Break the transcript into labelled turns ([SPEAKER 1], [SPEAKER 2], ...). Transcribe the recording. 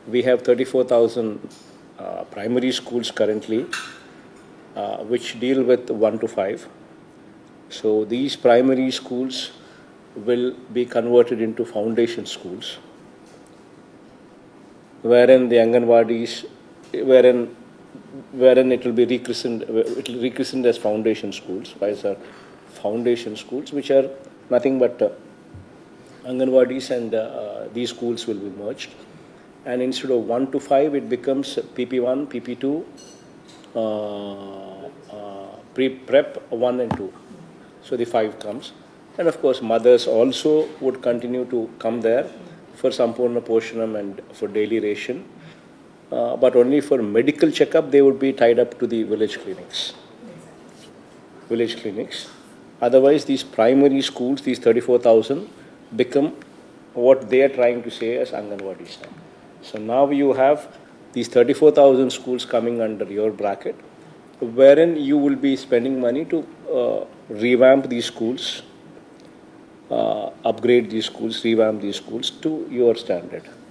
[SPEAKER 1] we have 34,000 primary schools currently, which deal with 1 to 5. So these primary schools will be converted into foundation schools, wherein the Anganwadis, wherein it will be rechristened as foundation schools. These are foundation schools, which are nothing but Anganwadis, and these schools will be merged. And instead of 1 to 5, it becomes PP1, PP2, Prep 1 and 2. So the 5 comes. And of course, mothers also would continue to come there for Sampurna Poshanam and for daily ration. But only for medical checkup, they would be tied up to the village clinics. Otherwise, these primary schools, these 34,000, become what they are trying to say as Anganwadis. So now you have these 34,000 schools coming under your bracket, wherein you will be spending money to revamp these schools, upgrade these schools, revamp these schools to your standard.